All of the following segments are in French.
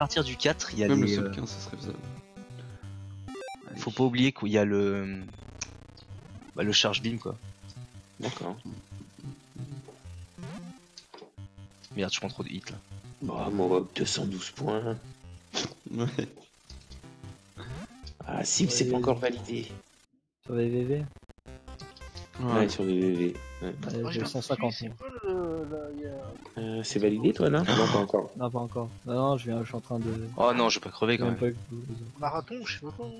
partir du 4, il y a Même les. le sub 15, ça serait faisable. Faut pas oublier qu'il y a le. Bah, le charge beam quoi. D'accord. Merde, je prends trop de hits là. Bah, moi, 212 points. Ouais. Ah, si, c'est pas encore validé. Sur les VV, Ouais, sur VVV. Ouais. j'ai 150. C'est quoi C'est validé, toi, là? Non, pas encore. Non, pas encore. Non, je suis en train de. Oh non, je vais pas crever quand Même même. pas que- marathon, je sais pas quoi.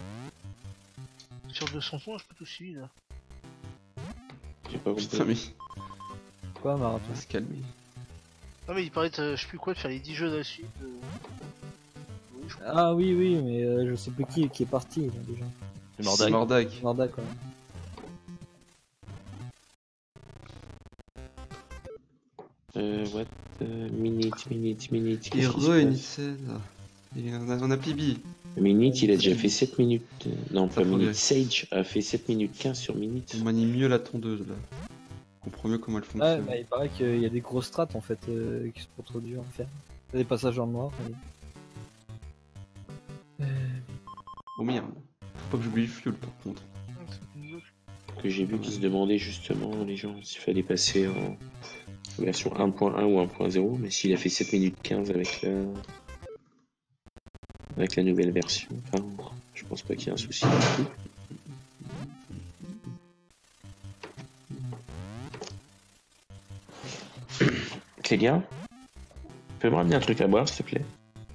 Sur 200 points, je peux tout suivre là. J'ai pas Putain, compris. mais Quoi, on marathon? va se calmer. Non mais il paraît, je sais plus quoi, de faire les 10 jeux de la suite. Oui, je crois. Ah oui, oui, mais je sais plus qui est parti là, déjà. Le C'est Mordag. Mordag. Norda quoi. What? Minute. Et re Nicel. Et on a Pibi. Minute, il a déjà fait 7 minutes. Non, Ça pas Minute. progresse. Sage a fait 7 minutes 15 sur Minute. On manie mieux la tondeuse là. On comprend mieux comment elle Ouais, fonctionne. bah, il paraît qu'il y a des grosses strates en fait qui sont pas trop dures à faire. Il y a des passages en noir. Oh merde. Faut pas que j'oublie le fuel par contre. Que j'ai vu qu'ils se demandaient justement, les gens, s'il fallait passer en version 1.1 ou 1.0. Mais s'il a fait 7 minutes 15 avec la nouvelle version, enfin, je pense pas qu'il y ait un souci du tout. Clélia, tu peux me ramener un truc à boire, s'il te plaît?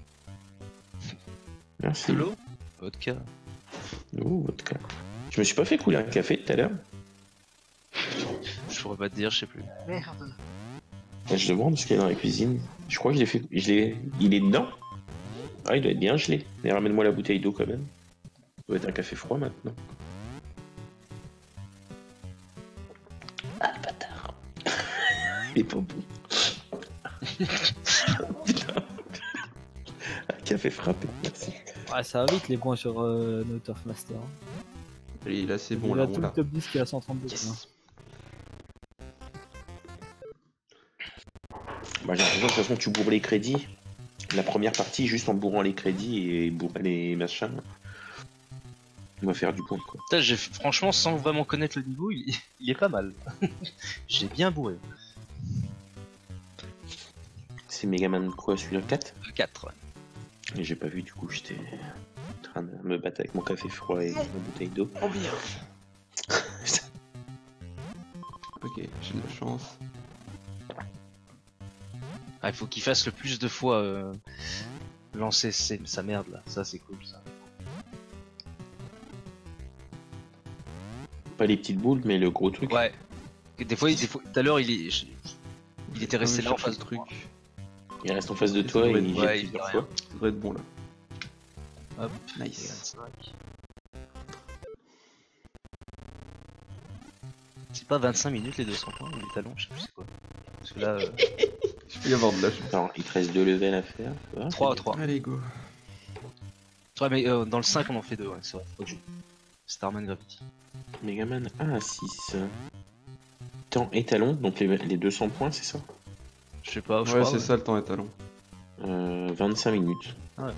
Merci. De l'eau. Vodka. Oh, vodka. Je me suis pas fait couler un café tout à l'heure. Je pourrais pas te dire, je sais plus. Merde. Là, je demande ce qu'il y a dans la cuisine. Je crois que je l'ai fait. Il est dedans. Ah, il doit être bien gelé. Mais ramène-moi la bouteille d'eau quand même. Ça doit être un café froid maintenant. Ah, le bâtard. Il est pas bon. Putain. Un café frappé, merci. Ouais, ça va vite les points sur No Turf Master. Allez, là c'est bon, Il là a on tout le l'a. top 10 qui est à 132 points. Bah, j'ai l'impression que de toute façon tu bourres les crédits. La première partie, juste en bourrant les crédits et bourrer les machins. On va faire du point quoi. Putain, franchement, sans vraiment connaître le niveau, il est pas mal. J'ai bien bourré. C'est Megaman quoi celui-là 4? 4. Ouais. Et j'ai pas vu du coup, j'étais en train de me battre avec mon café froid et ma bouteille d'eau. Oh bien. Ok, j'ai de la chance. Ah, il faut qu'il fasse le plus de fois lancer sa merde là. Ça, c'est cool ça. Pas les petites boules, mais le gros truc. Ouais. Des fois, tout à l'heure, il était resté là en face de de truc. moi. Il reste en face de toi et il jette Ouais, il plusieurs dit fois. rien. Ça devrait être bon là. Hop, Nice. 25. C'est pas 25 minutes les 200 points, les talons, je sais plus c'est quoi. Parce que là, Je peux y avoir de la chance. Attends, il te reste 2 levels à faire. Tu vois, 3 c'est 3. Allez, go. Ouais, mais dans le 5, on en fait 2, ouais, c'est vrai. Faut que je... Starman Gravity. bien. Megaman 1 à 6. Temps étalon, donc les 200 points, c'est ça? Je sais pas, je Ouais, crois. c'est ça le temps étalon. 25 minutes. Ouais.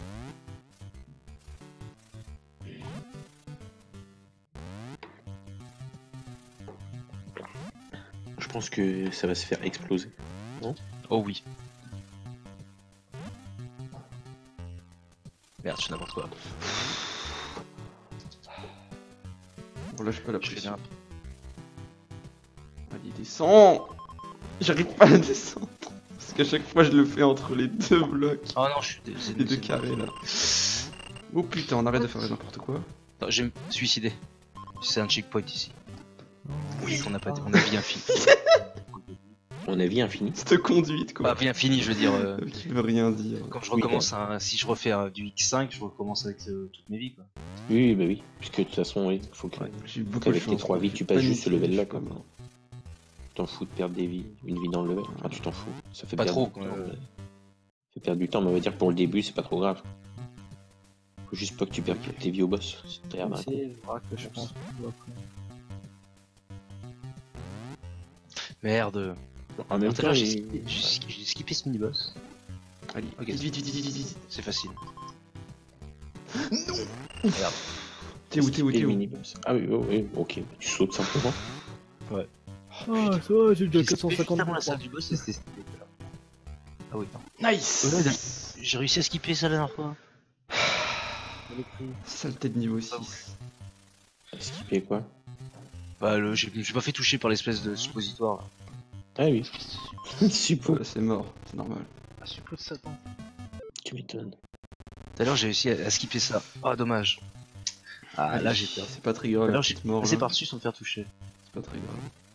Je pense que ça va se faire exploser. Oh oui. Merde, je fais n'importe quoi. On lâche pas la Je fais pression. n'importe Allez, descends. J'arrive pas à descendre. Parce qu'à chaque fois, je le fais entre les deux blocs. Oh non, je suis désolé. Les deux carrés là. Oh putain, on arrête de faire n'importe quoi. Attends, je vais me suicider. C'est un checkpoint ici. Oui, on a bien fini. On a vie infinie. Cette conduite Pas quoi. bien fini, je veux dire. Qui veut rien dire. Quand je recommence, si je refais du X5, je recommence avec toutes mes vies quoi. Oui, bah oui. Puisque de toute façon, oui, faut que. J'ai eu beaucoup de Qu'avec chance. tes 3 vies, tu passes Paniqué, juste ce level là je sais quoi. pas. Tu t'en fous de perdre des vies, une vie dans le level. Enfin, tu t'en fous. Ça fait Pas perdre trop, du temps, quoi. mais... Ça fait perdre du temps, mais on va dire pour le début, c'est pas trop grave. Faut juste pas que tu perdes tes vies au boss. C'est très grave. C'est vrai que je pense que après. Merde. En même Tout à temps, l'heure, il... j'ai skippé ce mini-boss. Allez, Ok. vite. C'est facile. Non. Merde. T'es où, Et le mini-boss. Ah oui, oui, ok. Tu sautes simplement. Ah, ça va, j'ai déjà J'ai 450 la points. salle du boss et c'était stylé. Ah oui, non. Nice. J'ai réussi à skipper ça la dernière fois. Saleté de niveau 6. Skipper quoi? Bah, je me suis pas fait toucher par l'espèce de suppositoire. Là. Ah oui. Suppo. Ouais, c'est mort, c'est normal. Un suppôt de Satan. Tu m'étonnes. Tout à l'heure, j'ai réussi à skipper ça. Ah, dommage. Ah, là, j'ai peur. C'est pas très Tout grave. à l'heure, j'ai mort passé là. par-dessus sans me faire toucher. C'est pas très grave.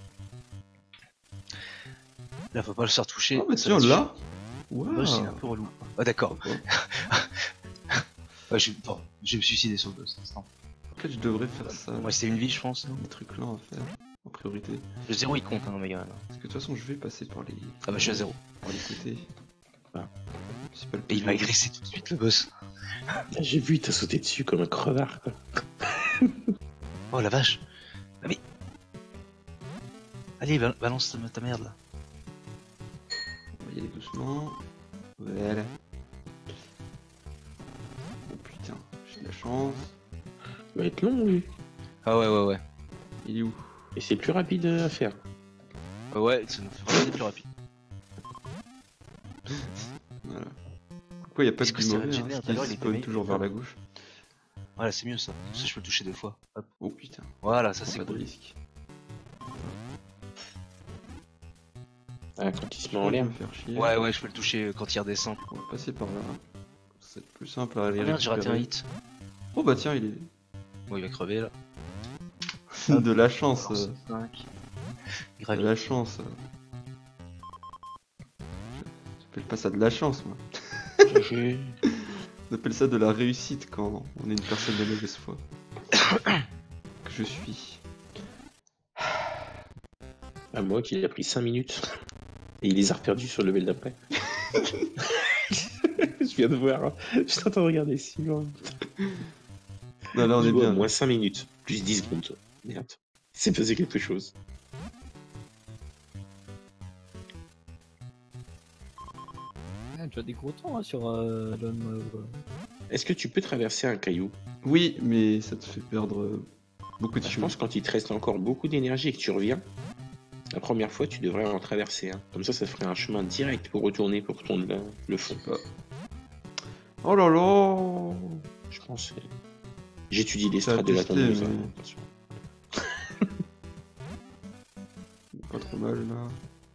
Là, faut pas le faire toucher. Oh, bah ça tiens, va là. Ouais, c'est un peu relou. Ah, d'accord. Ouais. Ouais, bon, je vais me suicider sur le boss. Instant. En fait, je devrais faire ça. Moi, c'était une vie, je pense. Non Des trucs là à faire en priorité. le zéro, il compte, hein, Omega. Là. Parce que de toute façon, je vais passer par les. Ah, bah, je suis à zéro. Par les côtés. Ah. C'est pas le Et il plus m'a dur. agressé tout de suite, le boss. Ah, j'ai vu, t'as sauté dessus comme un crevard quoi. Oh, la vache. Ah, mais. Allez, balance ta merde, là. On va y aller doucement. Voilà. Oh putain, j'ai de la chance. Il va être long lui. Ah, ouais. Il est où? Et c'est le plus rapide à faire. Ouais, ça nous fera aller plus rapide. Voilà. Pourquoi y a pas Est-ce de que ça mauvais, régénère? hein, Tout à l'heure, qui il était spawn meilleur. toujours vers la gauche. Voilà, c'est mieux ça. Comme ça, je peux le toucher 2 fois. Hop. Oh putain, Voilà, ça c'est pas de cool. risque. Ah, quand il se met Je en peux l'air. me faire chier. Ouais, je peux le toucher quand il redescend. On va passer par là. C'est plus simple à aller Ah merde, j'ai raté un récupérer. hit. Oh bah tiens, il est. Bon, il va crever là. de la chance. Force 5. De Gravi. la chance. J'appelle pas ça de la chance, moi. GG. J'appelle ça de la réussite quand on est une personne de mauvaise foi. Que je suis. Ah, moi qui a pris 5 minutes. Et il les a reperdus sur le level d'après. Je viens de voir. Hein. Je suis en train de regarder si loin. Non, là on Je est vois, bien. moins 5 minutes. Plus 10 secondes. Merde. C'est passé quelque chose. Ah, tu as des gros temps hein, sur l'homme. Est-ce que tu peux traverser un caillou? Oui, mais ça te fait perdre beaucoup de Je cheveux. pense que quand il te reste encore beaucoup d'énergie et que tu reviens, la première fois, tu devrais en traverser un. Comme ça ferait un chemin direct pour retourner pour tourner le fond. Oh là là. Je pense. J'étudie les Ça a strats de la testé, tondeuse. mais- hein, attention. Pas trop mal là.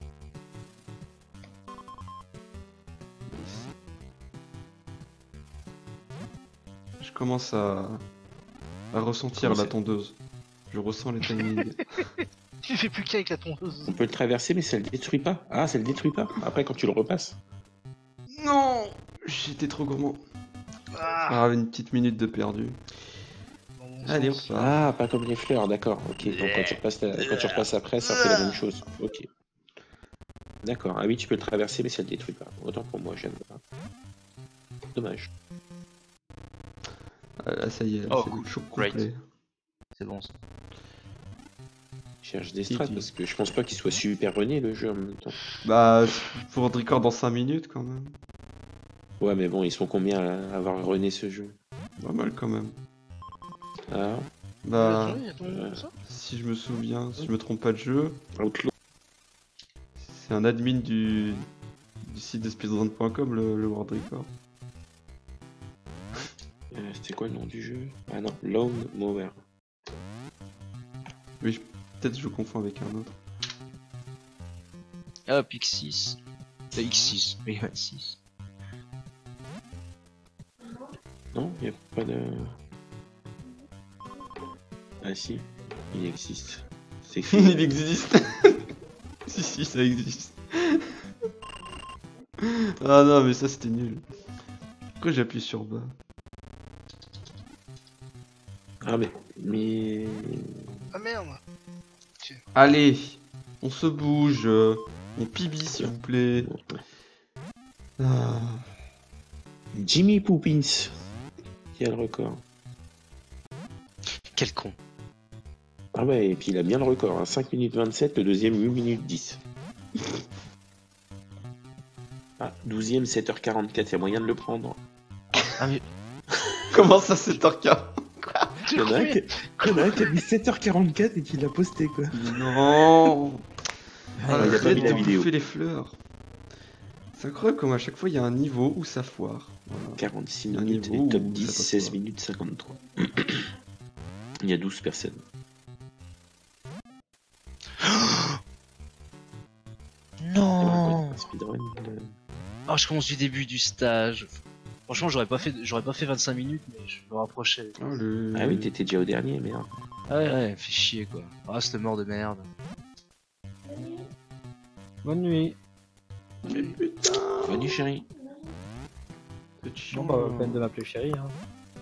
Je commence à ressentir Comment la ça tondeuse. Je ressens les timings. Tu fais plus qu'avec la tondeuse. On peut le traverser, mais ça le détruit pas. Ah, ça le détruit pas. Après, quand tu le repasses. Non, j'étais trop gourmand. Ah, Ah, une petite minute de perdu. dans mon Allez, on sens. repart. Ah, pas comme les fleurs, d'accord. Ok, donc quand tu repasses après, ça fait la même chose. Ok. D'accord. Ah oui, tu peux le traverser, mais ça le détruit pas. Autant pour moi, j'aime pas. Dommage. Ah, là, ça y est, là, Oh, c'est cool. le choc Great. complet. C'est bon ça. Je cherche des strats parce que je pense pas qu'il soit super runné le jeu en même temps. Bah, pour un record dans 5 minutes quand même. Ouais, mais bon, ils sont combien à avoir runné ce jeu? Pas mal quand même. Ah, Bah, Il y a ton nom comme ça si je me souviens, si je me trompe pas de jeu, Outlaw. c'est un admin du site de speedrun.com, le World Record. C'était quoi le nom du jeu? Ah non, Lone Mower. Oui, peut-être je confonds avec un autre. Hop, X6. C'est X6. Oui, ouais, 6. Non, il a pas de... Ah si, il existe. C'est écrit. Il existe. si, ça existe. Ah non, mais ça c'était nul. Pourquoi j'appuie sur bas? Ah mais... Ah merde. Allez, on se bouge. On pibi s'il vous plaît. Ah. Jimmy Poopins qui a le record. Quel con. Ah ouais, et puis il a bien le record, hein. 5 minutes 27, le deuxième 8 minutes 10. Ah, 12ème, 7h44, il y a moyen de le prendre. Ah, mais Comment ça, c'est un cas? Il y en a un qui a mis 7h44 et qui l'a posté, quoi. Non. il a pas Arrête mis la de vidéo. bouffer les fleurs. C'est incroyable comme à chaque fois il y a un niveau où ça foire. Voilà. 46 Un minutes, niveau et top où 10, ça passe 16 pas. minutes 53. Il y a 12 personnes. non. Un speedrun, Ah, je commence du début du stage. Franchement, j'aurais pas fait 25 minutes, mais je me rapprochais. Oh, le... Ah oui, t'étais déjà au dernier, merde. Ah ouais, fait chier quoi. Ah, cette mort de merde. Bonne nuit. Mais putain. Venez, chérie. C'est Non, chiant. bah, peine de m'appeler chérie. Hein.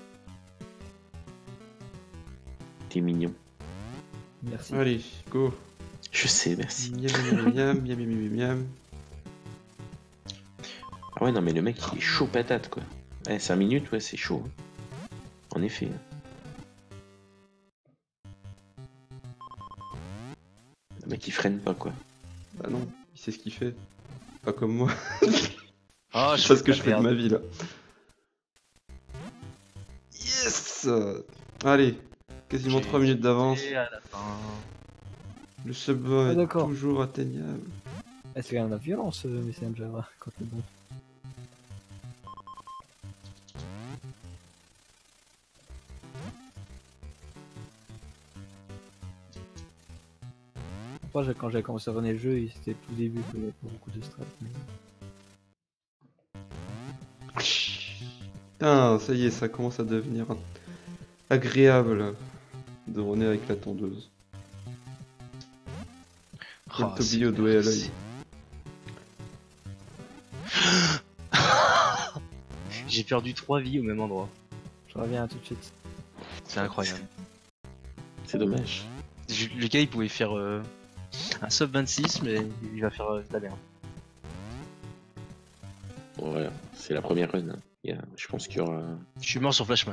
T'es mignon. Merci. Allez, go. Je sais, merci. Miam, miam, miam, miam, miam, miam, miam. Ah ouais, non, mais le mec, il est chaud patate, quoi. Ouais, 5 minutes, ouais, c'est chaud. hein. En effet. Le mec, il freine pas, quoi. Bah non, il sait ce qu'il fait. Pas comme moi. Ah, C'est ce que je fais de ma vie là. Yes. Allez, quasiment 3 minutes d'avance. Et à la fin. Le subway Ah, est d'accord. toujours atteignable. Eh, c'est quand même la violence, Messenger, hein, quand t'es bon. Après, quand j'ai commencé à runner le jeu, c'était tout début, qu'il y avait pas beaucoup de strats. Mais... Putain, ça y est, ça commence à devenir agréable de runner avec la tondeuse. Oh, Le Tobio doué à l'œil. J'ai perdu 3 vies au même endroit. Je reviens tout de suite. C'est incroyable. C'est dommage. Le gars il pouvait faire un sub 26, mais il va faire de la merde. Bon, voilà, c'est la première run. hein. Je pense qu'il y aura. Je suis mort sur Flashman.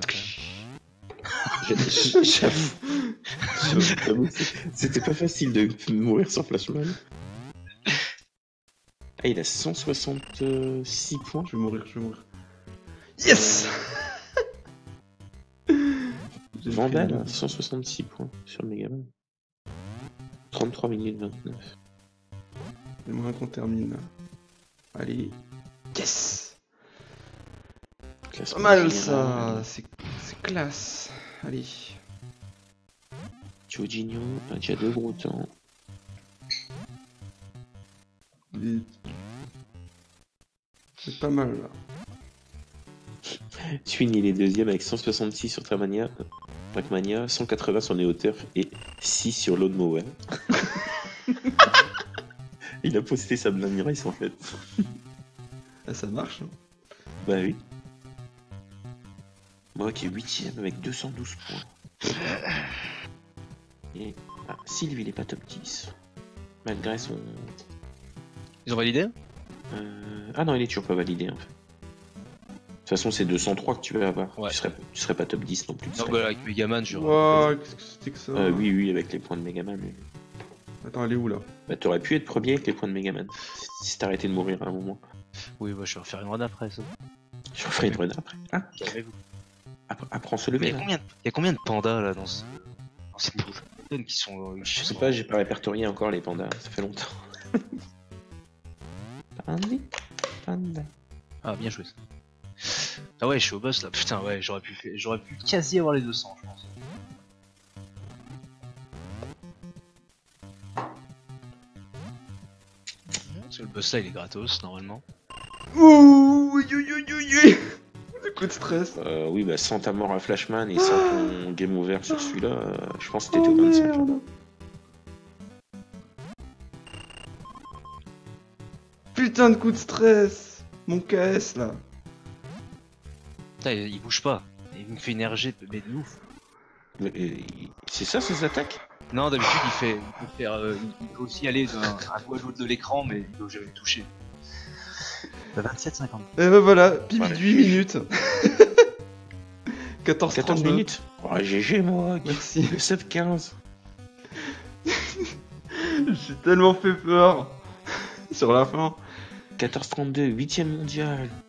J'avoue, c'était pas facile de mourir sans Flashman. Ah, il a 166 points. Je vais mourir, je vais mourir. Yes. J'ai Vandal, fait hein, 166 points sur le Megaman. 33 minutes 29. J'aimerais qu'on termine. Allez. Yes. Pas Classement mal général. ça. C'est classe. Allez. Jorginho, il y a 2 gros temps. Les- C'est pas mal là. Swin, il est deuxième avec 166 sur Trackmania, 180 sur NeoTurf et 6 sur Lawnmower. Il a posté sa Blame Race en fait. Ah, ça marche. Hein. Bah oui. Moi qui est 8ème avec 212 points. Et Sylvie il est pas top 10. Malgré son. Ils ont validé? Ah non, il est toujours pas validé en fait. De toute façon, c'est 203 que tu vas avoir. Ouais. Tu serais pas top 10 non plus. tu Non, serais- bah avec Megaman, je. Ouah, qu'est-ce que c'était que ça? Oui, avec les points de Megaman. Oui. Attends, elle est où là? Bah, t'aurais pu être premier avec les points de Megaman. Si t'arrêtais de mourir à un moment. Oui, bah je vais refaire une run après ça. Je referai une run après. Ah, Calmez-vous. apprends à se Mais lever. il là. y a combien de pandas là dans ces boules qui sont. Je sais pas, j'ai pas répertorié encore les pandas. Ça fait longtemps. Panda. Ah, bien joué ça. Ah ouais, je suis au boss là. Putain, ouais, j'aurais pu quasi avoir les 200, je pense. Parce que le boss là, il est gratos normalement. Ouh, oui, oui, oui, oui, oui. Le coup de stress. Oui, bah sans ta mort à Flashman et sans ton game over sur celui-là, je pense que t'étais Oh, au 25. merde. Putain de coup de stress. Mon KS là. Putain, il bouge pas. Il me fait une RG mais de ouf. Mais, c'est ça ces attaques? Non, d'habitude il peut aussi aller à gauche de l'écran, mais il doit jamais le toucher. 27,50. Et ben voilà, pile Voilà. 8 minutes. 14 14 32. minutes. Oh, GG moi. Merci. Le sub 15. J'ai tellement fait peur sur la fin. 14-32, 8ème mondial.